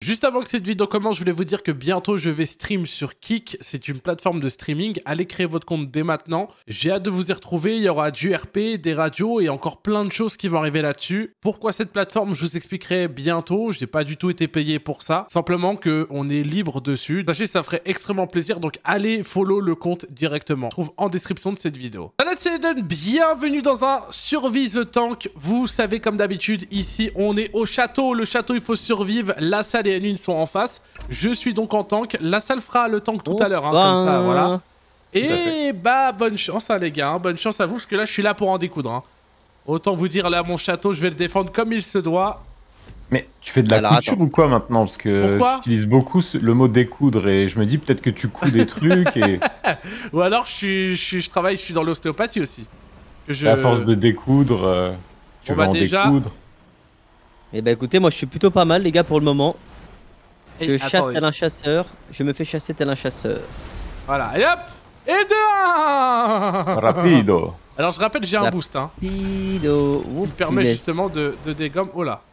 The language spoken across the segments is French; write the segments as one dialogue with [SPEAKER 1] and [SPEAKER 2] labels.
[SPEAKER 1] Juste avant que cette vidéo commence, je voulais vous dire que bientôt je vais stream sur Kick. C'est une plateforme de streaming. Allez créer votre compte dès maintenant. J'ai hâte de vous y retrouver. Il y aura du RP, des radios et encore plein de choses qui vont arriver là-dessus. Pourquoi cette plateforme? Je vous expliquerai bientôt. Je n'ai pas du tout été payé pour ça. Simplement qu'on est libre dessus. Sachez, ça ferait extrêmement plaisir. Donc allez follow le compte directement. Je trouve en description de cette vidéo. Salut, c'est Eden. Bienvenue dans un Survie the Tank. Vous savez, comme d'habitude, ici on est au château. Le château, il faut survivre. La salle et N1 sont en face. Je suis donc en tank. La salle fera le tank tout à l'heure, hein, comme ça, voilà. Et bah, bonne chance, hein, les gars. Hein, bonne chance à vous, parce que là, je suis là pour en découdre. Hein. Autant vous dire, là, mon château, je vais le défendre comme il se doit.
[SPEAKER 2] Mais tu fais de la couture ou quoi maintenant? Parce que tu utilises beaucoup le mot découdre et je me dis peut-être que tu couds des trucs et...
[SPEAKER 1] Ou alors, je travaille, je suis dans l'ostéopathie aussi.
[SPEAKER 2] À force de découdre, tu vas en découdre.
[SPEAKER 3] Eh ben écoutez, moi je suis plutôt pas mal les gars pour le moment. Je chasse tel un chasseur, je me fais chasser tel un chasseur.
[SPEAKER 1] Voilà, et hop. Et de 1.
[SPEAKER 2] Rapido.
[SPEAKER 1] Alors je rappelle, j'ai un boost. Hein.
[SPEAKER 3] Rapido.
[SPEAKER 1] Qui permet justement de dégommer. Oh là.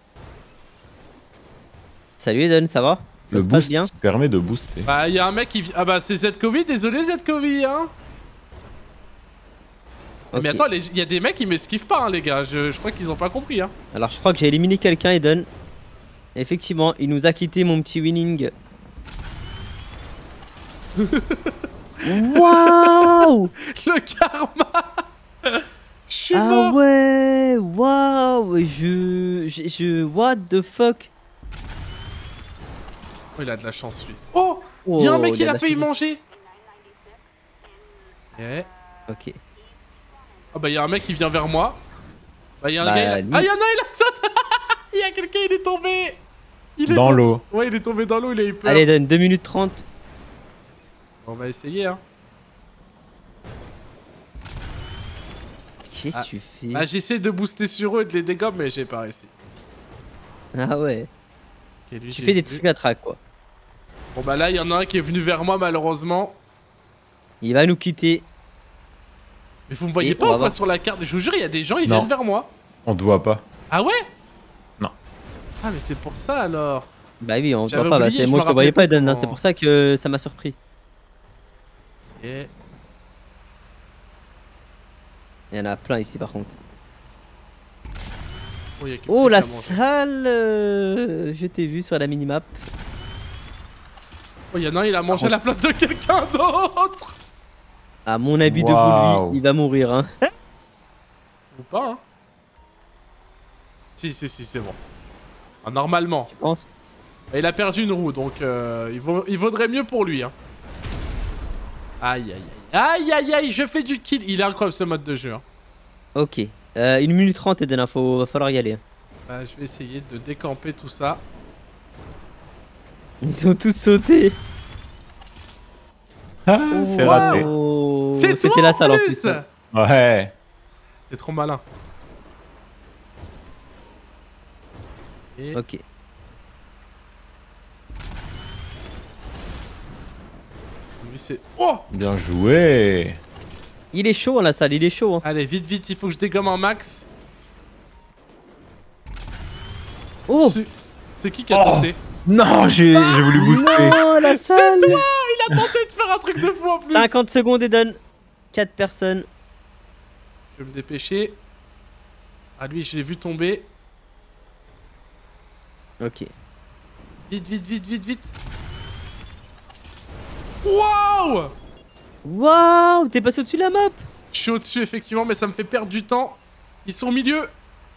[SPEAKER 3] Salut Eden, ça va?
[SPEAKER 2] Le boost qui permet de booster.
[SPEAKER 1] Bah, il y a un mec qui... Ah bah, c'est Z-Covid, désolé Z-Covid, hein. Okay. Mais attends, il y a des mecs qui m'esquivent pas, hein, les gars. Je crois qu'ils ont pas compris, hein.
[SPEAKER 3] Alors, je crois que j'ai éliminé quelqu'un, Eden. Effectivement, il nous a quitté mon petit winning. Waouh.
[SPEAKER 1] Le karma. Je suis mort.
[SPEAKER 3] Ah ouais, waouh. What the fuck.
[SPEAKER 1] Oh, il a de la chance, lui. Oh, il y a un mec qui a failli manger. Yeah.
[SPEAKER 3] Ok.
[SPEAKER 1] Ah bah, il y a un mec qui vient vers moi. Bah, il y a un gars... Ah, il y en a, il a sauté. Il y a quelqu'un, il est tombé.
[SPEAKER 2] Dans l'eau.
[SPEAKER 1] Ouais, il est tombé dans l'eau, il a eu peur.
[SPEAKER 3] Allez, donne 2 minutes 30.
[SPEAKER 1] On va essayer, hein.
[SPEAKER 3] Qu'est-ce que tu fais?
[SPEAKER 1] Bah, j'essaie de booster sur eux et de les dégommer, mais j'ai pas réussi.
[SPEAKER 3] Ah ouais.
[SPEAKER 1] Okay, lui,
[SPEAKER 3] tu fais des trucs à track, quoi.
[SPEAKER 1] Bon bah là, il y en a un qui est venu vers moi, malheureusement.
[SPEAKER 3] Il va nous quitter.
[SPEAKER 1] Mais vous me voyez pas ou quoi sur la carte? Je vous jure, il y a des gens, ils viennent vers moi.
[SPEAKER 2] On te voit pas.
[SPEAKER 1] Ah ouais?
[SPEAKER 2] Non.
[SPEAKER 1] Ah mais c'est pour ça alors.
[SPEAKER 3] Bah oui, on te voit pas. Bah, moi je te voyais pas, Eden, hein. C'est pour ça que ça m'a surpris.
[SPEAKER 1] Et...
[SPEAKER 3] Il y en a plein ici par contre.
[SPEAKER 1] Oh,
[SPEAKER 3] la salle. Je t'ai vu sur la minimap.
[SPEAKER 1] Oh, il y en a un, il a mangé à la place de quelqu'un d'autre.
[SPEAKER 3] À mon avis, de vous, lui, il va mourir, hein.
[SPEAKER 1] Ou pas, hein. Si, c'est bon. Ah, normalement.
[SPEAKER 3] Tu penses?
[SPEAKER 1] Il a perdu une roue, donc il vaudrait mieux pour lui, hein. Aïe, aïe, aïe. Aïe, aïe, aïe, je fais du kill. Il est incroyable ce mode de jeu, hein.
[SPEAKER 3] Ok. 1 minute 30 et de l'info, va falloir y aller.
[SPEAKER 1] Bah, je vais essayer de décamper tout ça.
[SPEAKER 3] Ils ont tous sauté.
[SPEAKER 2] Ah, c'est raté.
[SPEAKER 1] C'était
[SPEAKER 3] la salle en plus.
[SPEAKER 2] Ouais.
[SPEAKER 1] C'est trop malin. Et...
[SPEAKER 3] Ok.
[SPEAKER 1] Lui c'est... Oh!
[SPEAKER 2] Bien joué.
[SPEAKER 3] Il est chaud, hein, la salle, il est chaud. Hein.
[SPEAKER 1] Allez, vite, vite, il faut que je dégomme un max.
[SPEAKER 3] Oh!
[SPEAKER 1] C'est qui a tenté?
[SPEAKER 2] Non, j'ai voulu booster.
[SPEAKER 3] Non, la salle!
[SPEAKER 1] C'est toi! Il a tenté de faire un truc de fou en plus.
[SPEAKER 3] 50 secondes, Eden. 4 personnes.
[SPEAKER 1] Je vais me dépêcher. Ah, lui, je l'ai vu tomber.
[SPEAKER 3] Ok.
[SPEAKER 1] Vite, vite, vite, vite, vite. Waouh!
[SPEAKER 3] Waouh! T'es passé au-dessus de la map?
[SPEAKER 1] Je suis au-dessus, effectivement, mais ça me fait perdre du temps. Ils sont au milieu.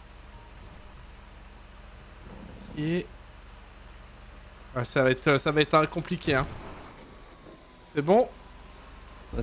[SPEAKER 1] Et... Ah, ça va être compliqué, hein. C'est bon?
[SPEAKER 3] Ok.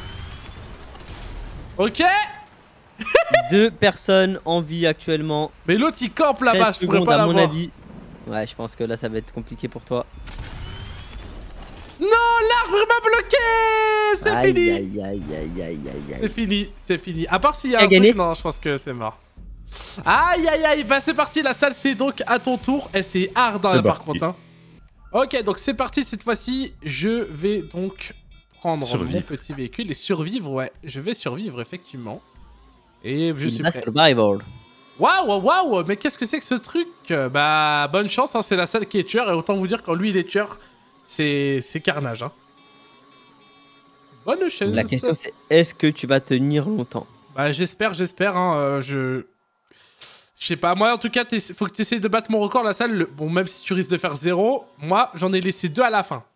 [SPEAKER 1] Ok.
[SPEAKER 3] 2 personnes en vie actuellement.
[SPEAKER 1] Mais l'autre il campe là-bas, je pourrais pas
[SPEAKER 3] à mon
[SPEAKER 1] l'avoir.
[SPEAKER 3] avis. Ouais, je pense que là ça va être compliqué pour toi.
[SPEAKER 1] Non, l'arbre m'a bloqué. C'est fini.
[SPEAKER 3] Aïe, aïe, aïe, aïe, aïe.
[SPEAKER 1] C'est fini, c'est fini. À part s'il y a un
[SPEAKER 3] gagné.
[SPEAKER 1] truc, non, je pense que c'est mort. Aïe, aïe, aïe. Bah c'est parti, la salle c'est donc à ton tour. Et c'est hard hein, par contre. Hein. Ok, donc c'est parti cette fois-ci. Je vais donc prendre mon petit véhicule et survivre. Ouais, je vais survivre effectivement. Et je suis prêt.
[SPEAKER 3] Survival.
[SPEAKER 1] Waouh, mais qu'est-ce que c'est que ce truc? Bah, bonne chance, hein, c'est la salle qui est tueur, et autant vous dire quand lui il est tueur, c'est carnage. Hein. Bonne chaise.
[SPEAKER 3] La question c'est, est-ce que tu vas tenir longtemps?
[SPEAKER 1] Bah, j'espère, hein, je sais pas, moi en tout cas, faut que tu essayes de battre mon record, la salle. Bon, même si tu risques de faire 0, moi j'en ai laissé 2 à la fin.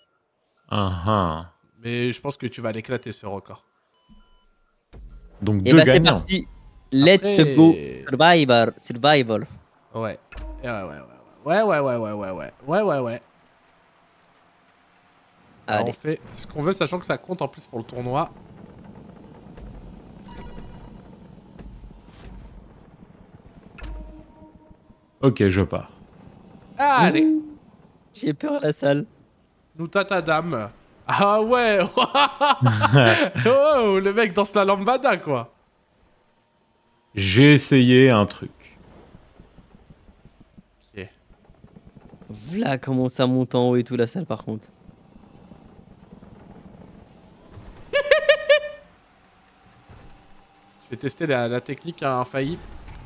[SPEAKER 1] Mais je pense que tu vas l'éclater ce record.
[SPEAKER 2] Donc 2 gagnants.
[SPEAKER 3] C'est parti. Let's go survival.
[SPEAKER 1] Ouais. Alors, on fait ce qu'on veut, sachant que ça compte en plus pour le tournoi.
[SPEAKER 2] Ok, je pars.
[SPEAKER 1] Allez.
[SPEAKER 3] J'ai peur à la salle.
[SPEAKER 1] Nous tata dame. Ah ouais. Oh, le mec danse la lambada, quoi.
[SPEAKER 2] J'ai essayé un truc.
[SPEAKER 1] Ok.
[SPEAKER 3] Voilà comment ça monte en haut et tout la salle par contre.
[SPEAKER 1] Je vais tester la technique infaillible.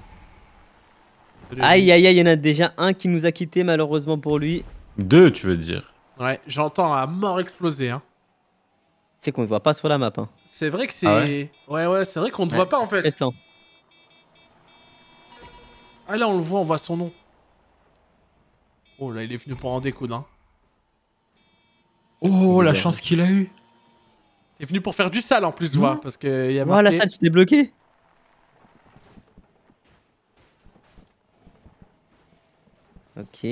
[SPEAKER 3] Aïe aïe aïe, il y en a déjà un qui nous a quitté malheureusement pour lui.
[SPEAKER 2] 2, tu veux dire?
[SPEAKER 1] Ouais, j'entends à mort exploser. Hein.
[SPEAKER 3] C'est qu'on ne voit pas sur la map. Hein.
[SPEAKER 1] C'est vrai que c'est... Ouais, c'est vrai qu'on ne voit pas en fait.
[SPEAKER 3] Stressant.
[SPEAKER 1] Ah là, on le voit, on voit son nom. Oh là, il est venu pour en découdre. Hein.
[SPEAKER 2] Oh, la chance qu'il a eu.
[SPEAKER 1] T'es venu pour faire du sale en plus, vois, parce que y a
[SPEAKER 3] marqué... Oh, la salle, tu t'es bloqué. Ok.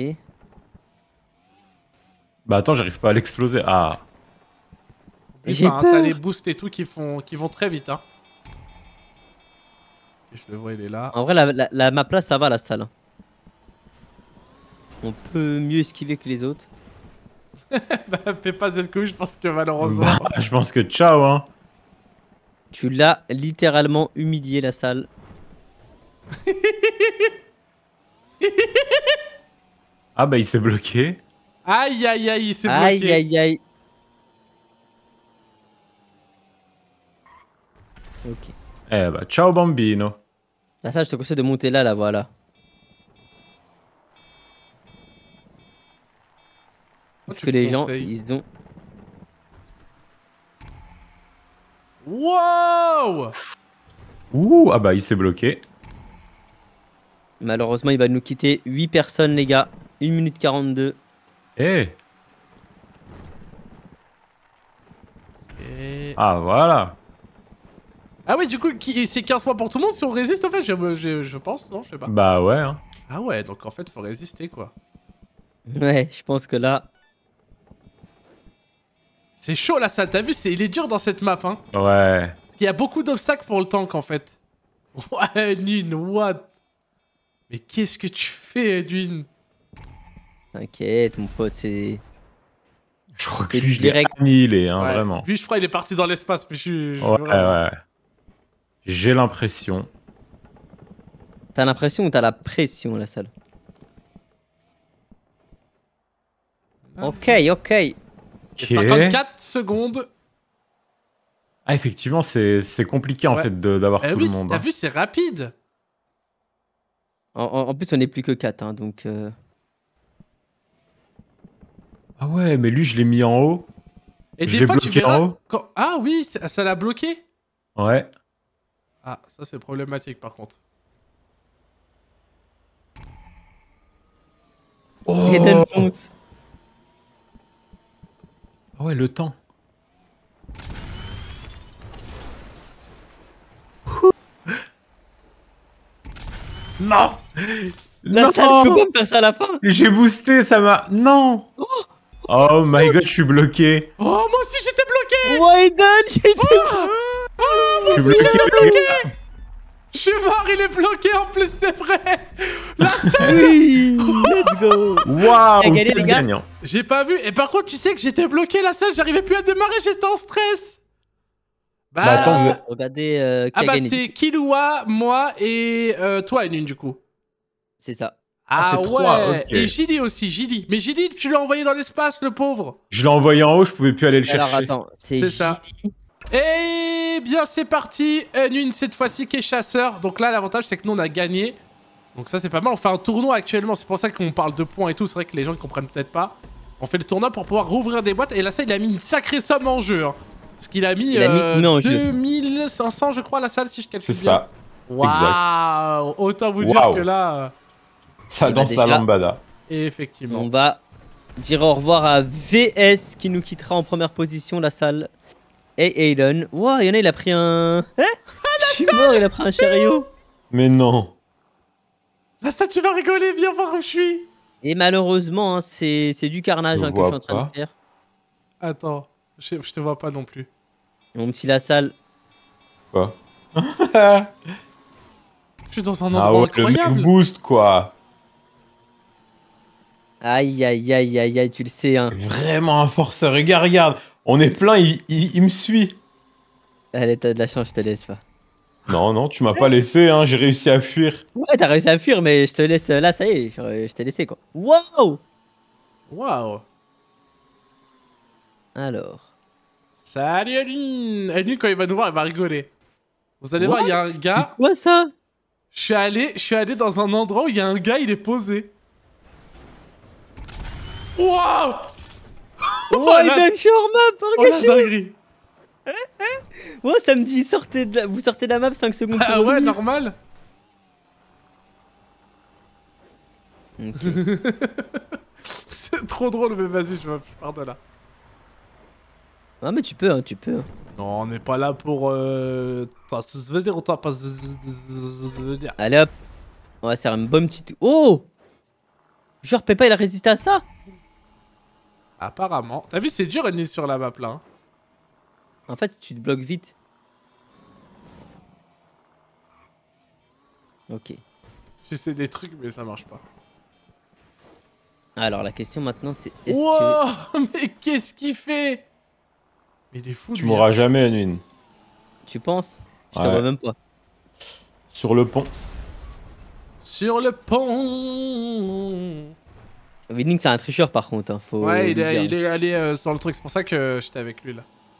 [SPEAKER 1] Bah
[SPEAKER 2] attends, j'arrive pas à l'exploser. Ah.
[SPEAKER 1] J'ai peur. T'as les boosts et tout qui vont très vite. Hein. Je le vois, il est là.
[SPEAKER 3] En vrai, la map là, ça va la salle. On peut mieux esquiver que les autres.
[SPEAKER 1] Bah, fais pas Zelko, je pense que malheureusement.
[SPEAKER 2] Bah, je pense que ciao, hein.
[SPEAKER 3] Tu l'as littéralement humilié la salle.
[SPEAKER 2] Ah bah il s'est bloqué.
[SPEAKER 1] Aïe aïe aïe, il s'est bloqué.
[SPEAKER 3] Aïe aïe aïe. Ok.
[SPEAKER 2] Eh bah ciao bambino.
[SPEAKER 3] La salle, je te conseille de monter là, voilà. Parce que les gens, ils ont...
[SPEAKER 1] Wow.
[SPEAKER 2] Ouh, ah bah il s'est bloqué.
[SPEAKER 3] Malheureusement, il va nous quitter 8 personnes, les gars. 1 minute 42.
[SPEAKER 2] Eh. Ah voilà.
[SPEAKER 1] Ah oui, du coup, c'est 15 points pour tout le monde si on résiste en fait, je pense, non, je sais pas.
[SPEAKER 2] Bah ouais. Hein.
[SPEAKER 1] Ah ouais, donc en fait, faut résister quoi.
[SPEAKER 3] Ouais, je pense que là...
[SPEAKER 1] C'est chaud la salle, t'as vu, il est dur dans cette map, hein.
[SPEAKER 2] Ouais.
[SPEAKER 1] Parce qu'il y a beaucoup d'obstacles pour le tank en fait. Ouais, Edwin, what? Mais qu'est-ce que tu fais, Edwin?
[SPEAKER 3] T'inquiète, mon pote, c'est...
[SPEAKER 2] Je crois que lui, je l'ai annihilé, hein,
[SPEAKER 1] ouais.
[SPEAKER 2] vraiment.
[SPEAKER 1] Lui, je crois qu'il est parti dans l'espace, mais
[SPEAKER 2] ouais. J'ai l'impression.
[SPEAKER 3] T'as l'impression ou t'as la pression, la salle? Ok.
[SPEAKER 1] 54 secondes.
[SPEAKER 2] Ah, effectivement, c'est compliqué en fait d'avoir tout le monde.
[SPEAKER 1] T'as vu, c'est rapide.
[SPEAKER 3] En plus, on n'est plus que 4, hein, donc...
[SPEAKER 2] Ah ouais, mais lui, je l'ai mis en haut.
[SPEAKER 1] Et des fois, tu verras... Ah oui, ça l'a bloqué.
[SPEAKER 2] Ouais.
[SPEAKER 1] Ah, ça, c'est problématique, par contre.
[SPEAKER 2] Oh.
[SPEAKER 3] Eden Jones.
[SPEAKER 2] Ah ouais, le temps. Non.
[SPEAKER 3] La salle, je peux pas me faire ça à la fin.
[SPEAKER 2] J'ai boosté, ça m'a... Non. Oh my god, je suis bloqué.
[SPEAKER 1] Oh, moi aussi, j'étais bloqué.
[SPEAKER 3] Eden, j'étais bloqué.
[SPEAKER 1] Je suis bloqué. Je suis mort, il est bloqué en plus, c'est vrai. La salle.
[SPEAKER 3] Oui, let's go.
[SPEAKER 2] Waouh,
[SPEAKER 3] gagné, les gars.
[SPEAKER 1] J'ai pas vu. Et par contre, tu sais que j'étais bloqué la salle, j'arrivais plus à démarrer, j'étais en stress.
[SPEAKER 2] Bah attends, vous...
[SPEAKER 3] Regardez
[SPEAKER 1] ah bah c'est Killua, moi et toi, Edwin, du coup.
[SPEAKER 3] C'est ça.
[SPEAKER 1] Ah ouais,
[SPEAKER 2] 3, okay.
[SPEAKER 1] Et Gilly aussi, Gilly. Mais Gilly, tu l'as envoyé dans l'espace, le pauvre.
[SPEAKER 2] Je l'ai envoyé en haut, je pouvais plus aller le chercher.
[SPEAKER 3] Alors attends, c'est
[SPEAKER 1] ça. Et bien c'est parti. Une cette fois-ci qui est chasseur. Donc là, l'avantage c'est que nous on a gagné. Donc ça c'est pas mal. On fait un tournoi actuellement. C'est pour ça qu'on parle de points et tout. C'est vrai que les gens ne comprennent peut-être pas. On fait le tournoi pour pouvoir rouvrir des boîtes. Et là, ça, il a mis une sacrée somme en jeu. Hein. Parce qu'il a mis, 2500, je crois, la salle, si je calcule bien.
[SPEAKER 2] C'est ça.
[SPEAKER 1] Waouh. Autant vous dire que là...
[SPEAKER 2] ça danse la lambada.
[SPEAKER 1] Et effectivement.
[SPEAKER 3] On va dire au revoir à VS qui nous quittera en première position, la salle. Et Aiden. Wow, il y en a, il a pris un... Hein je suis mort, il a pris un chariot.
[SPEAKER 2] Mais non.
[SPEAKER 1] Là, ça, tu vas rigoler, viens voir où je suis.
[SPEAKER 3] Et malheureusement, hein, c'est du carnage que je suis en train de faire.
[SPEAKER 1] Attends, je te vois pas non plus.
[SPEAKER 3] Mon petit Lassalle.
[SPEAKER 2] Quoi?
[SPEAKER 1] Je suis dans un endroit incroyable.
[SPEAKER 2] Le mec boost, quoi.
[SPEAKER 3] Aïe, aïe, aïe, aïe, aïe, tu le sais, hein.
[SPEAKER 2] Vraiment un forceur. Regarde, regarde. On est plein, il me suit.
[SPEAKER 3] Allez, t'as de la chance, je te laisse pas.
[SPEAKER 2] Non, non, tu m'as pas laissé, hein. J'ai réussi à fuir.
[SPEAKER 3] Ouais, t'as réussi à fuir, mais je te laisse. Là, ça y est, je t'ai laissé, quoi. Waouh!
[SPEAKER 1] Waouh!
[SPEAKER 3] Alors.
[SPEAKER 1] Salut Aline! Aline, quand il va nous voir, il va rigoler. Vous allez voir, il y a un gars.
[SPEAKER 3] C'est quoi ça?
[SPEAKER 1] Je suis allé dans un endroit où il y a un gars, il est posé. Waouh!
[SPEAKER 3] Oh, il donne shawarma,
[SPEAKER 1] regarde la dinguerie!
[SPEAKER 3] Oh, ça me dit, vous sortez de la map 5 secondes.
[SPEAKER 1] Ah ouais, normal.
[SPEAKER 3] Okay.
[SPEAKER 1] C'est trop drôle, mais vas-y, je pars de là.
[SPEAKER 3] Ah, mais tu peux, hein, tu peux.
[SPEAKER 1] Non, on n'est pas là pour...
[SPEAKER 3] Allez hop. On va faire une bonne petite... Oh! Genre, Peppa, il a résisté à ça?
[SPEAKER 1] Apparemment. T'as vu, c'est dur une sur la map là. Hein.
[SPEAKER 3] En fait, tu te bloques vite. Ok.
[SPEAKER 1] J'essaie des trucs, mais ça marche pas.
[SPEAKER 3] Alors, la question maintenant, c'est est-ce
[SPEAKER 1] que... Mais qu'est-ce qu'il fait? Mais il est fou,
[SPEAKER 2] tu mourras jamais, Anuin.
[SPEAKER 3] Tu penses? Je te vois même pas.
[SPEAKER 2] Sur le pont.
[SPEAKER 1] Sur le pont.
[SPEAKER 3] Winning, c'est un tricheur par contre. Hein, faut
[SPEAKER 1] ouais, il est allé sur le truc. C'est pour ça que j'étais avec lui là.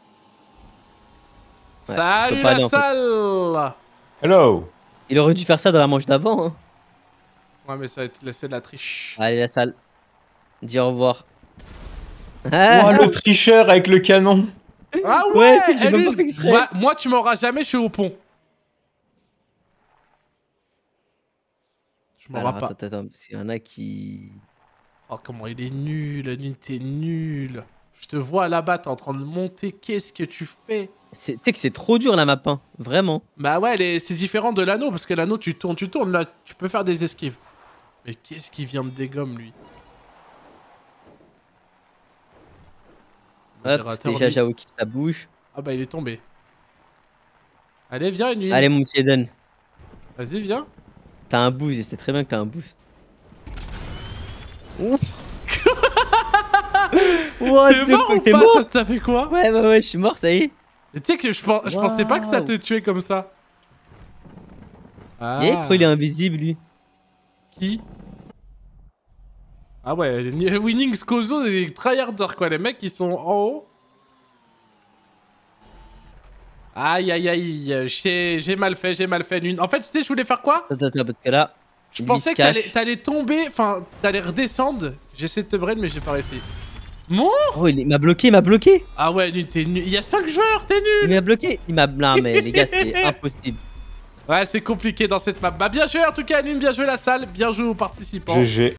[SPEAKER 1] Ouais, salut la salle!
[SPEAKER 2] Hello!
[SPEAKER 3] Il aurait dû faire ça dans la manche d'avant. Hein.
[SPEAKER 1] Ouais, mais ça va être laissé de la triche.
[SPEAKER 3] Allez, la salle. Dis au revoir.
[SPEAKER 2] Ah, le tricheur avec le canon.
[SPEAKER 1] Ah ouais,
[SPEAKER 3] tu sais que j'ai même pas fait exprès.
[SPEAKER 1] Moi, tu m'auras jamais, je suis au pont. Je m'auras pas.
[SPEAKER 3] Attends, parce qu'il y en a qui...
[SPEAKER 1] Oh, comment il est nul, Aline, t'es nul. Je te vois là-bas, t'es en train de monter, qu'est-ce que tu fais?
[SPEAKER 3] Tu sais que c'est trop dur la map, hein. Vraiment.
[SPEAKER 1] Bah ouais, c'est différent de l'anneau, parce que l'anneau, tu tournes, là, tu peux faire des esquives. Mais qu'est-ce qui vient de dégomme, lui?
[SPEAKER 3] Hop, déjà Jao qui ça bouge.
[SPEAKER 1] Ah bah il est tombé. Allez, viens, une nuit.
[SPEAKER 3] Allez, mon petit Eden.
[SPEAKER 1] Vas-y, viens.
[SPEAKER 3] T'as un boost, je sais très bien que t'as un boost. Ouf.
[SPEAKER 1] T'es mort ou pas? Ça fait quoi?
[SPEAKER 3] Ouais, je suis mort, ça y est.
[SPEAKER 1] Tu sais que je pensais pas que ça te tuait comme ça.
[SPEAKER 3] Ah. Et pourquoi il est invisible, lui?
[SPEAKER 1] Qui? Ah ouais, Winning, Skozo et tryharders quoi, les mecs ils sont en haut. Aïe aïe aïe, j'ai mal fait, En fait, tu sais, je voulais faire quoi?
[SPEAKER 3] Attends, parce que là...
[SPEAKER 1] Je pensais que t'allais tomber, enfin, t'allais redescendre. J'essaie de te brain, mais j'ai pas réussi. Mon...
[SPEAKER 3] Oh, il m'a bloqué,
[SPEAKER 1] Ah ouais, t'es nul. Il y a 5 joueurs, t'es nul.
[SPEAKER 3] Il m'a bloqué. Non, mais les gars, c'est impossible.
[SPEAKER 1] Ouais, c'est compliqué dans cette map. Bah, bien joué en tout cas, Aline, bien joué la salle, bien joué aux participants.
[SPEAKER 2] GG.